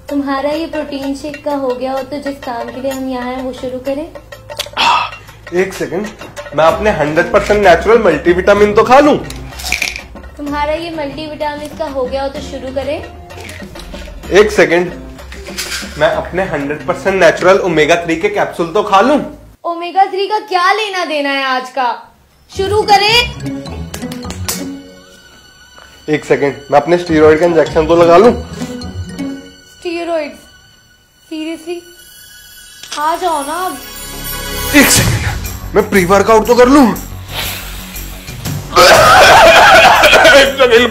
तुम्हारा ये protein shake का हो गया हो तो जिस काम के लिए हम यहाँ हैं वो शुरू करें। एक सेकंड, मैं अपने 100% नेचुरल मल्टीविटामिन तो खा लूं। तुम्हारा ये मल्टीविटामिन का हो गया हो तो शुरू करें। एक सेकंड, मैं अपने 100% नेचुरल ओमेगा 3 के कैप्सूल तो खा लूं। ओमेगा 3 का क्या लेना देना है आज का, शुरू करें। एक सेकंड, मैं अपने स्टीरॉइड का इंजेक्शन तो लगा लूं। स्टीरॉइड्स? सीरियसली? आ जाओ ना अब। एक सेकंड, मैं प्री वर्कआउट तो कर लूं। एक सेकंड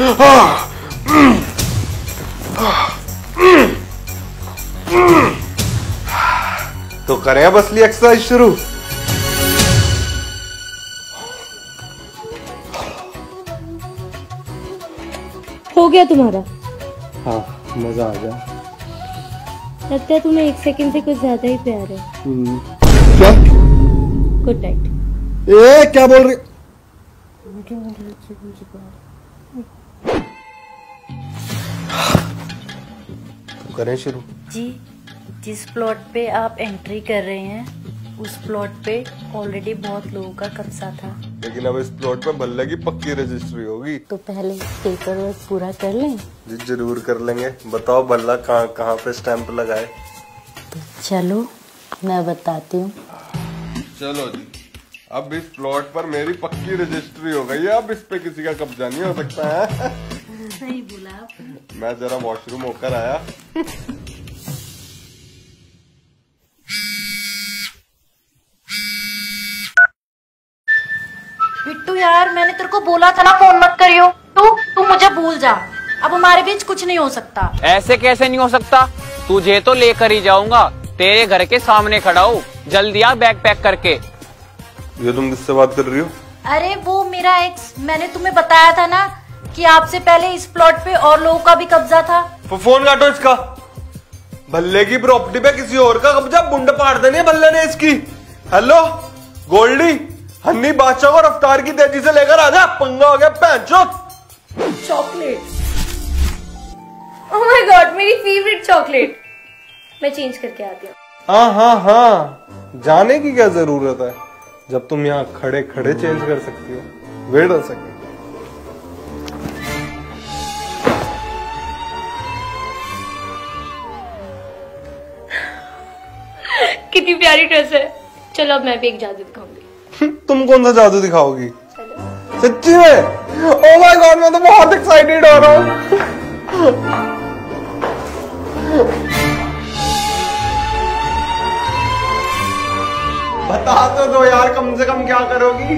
तो करें अब असली एक्सरसाइज शुरू। हो गया तुम्हारा? हाँ, मजा आ गया। लगता है तुम्हें 1 सेकंड से कुछ ज्यादा ही प्यार है। क्या? Good night. क्या बोल रही? तो करें शुरू। जी, जिस प्लॉट पे आप एंट्री कर रहे हैं उस प्लॉट पे ऑलरेडी बहुत लोगों का कब्जा था, लेकिन अब इस प्लॉट पे भल्ले की पक्की रजिस्ट्री होगी। तो पहले पेपर वर्क पूरा कर लें। जी जरूर कर लेंगे। बताओ भल्ला कहाँ कहाँ पे स्टैंप लगाए? तो चलो मैं बताती हूँ। चलो जी, अब इस प्लॉट पर मेरी पक्की रजिस्ट्री हो गई है। अब इस पे किसी का कब्जा नहीं हो सकता है। सही बोला आप। मैं जरा वॉशरूम होकर आया। बिट्टू यार, मैंने तेरे को बोला था ना फोन मत करियो। तू मुझे भूल जा। अब हमारे बीच कुछ नहीं हो सकता। ऐसे कैसे नहीं हो सकता? तुझे तो लेकर ही जाऊंगा, तेरे घर के सामने खड़ा हूँ। जल्दी आ बैग पैक करके। ये तुम किससे बात कर रही हो? अरे वो मेरा एक्स, मैंने तुम्हें बताया था ना कि आपसे पहले इस प्लॉट पे और लोगों का भी कब्जा था। फोन काटो इसका। भल्ले की प्रॉपर्टी पे किसी और का कब्जा बुंड पाड़ देनी भल्ले ने इसकी। हेलो गोल्डी, हन्नी बादशाह को रफ्तार की तेजी से लेकर आ जा, पंगा हो गया पैंचो। चॉकलेट, ओह माय गॉड, मेरी फेवरेट चॉकलेट। मैं चेंज करके आती हूँ। हाँ, जाने की क्या जरूरत है जब तुम यहाँ खड़े खड़े चेंज कर सकती हो। वेट हो सके। कितनी प्यारी ड्रेस है। चलो अब मैं भी एक जादू दिखाऊंगी। तुम कौन सा जादू दिखाओगी? चलो। सच्ची में? ओह माय गॉड, मैं तो बहुत एक्साइटेड हो रहा हूँ। बता तो दो यार, कम से कम क्या करोगी?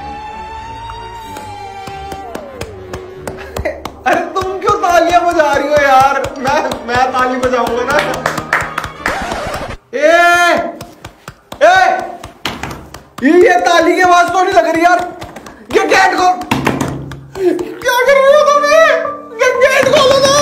अरे तुम क्यों तालियां बजा रही हो यार? मैं ताली बजाऊंगा ना। ये ताली की आवाज तो नहीं लग रही यार। ये गेट खोल। क्या कर रही हो तुम? ये गेट खोलो ना।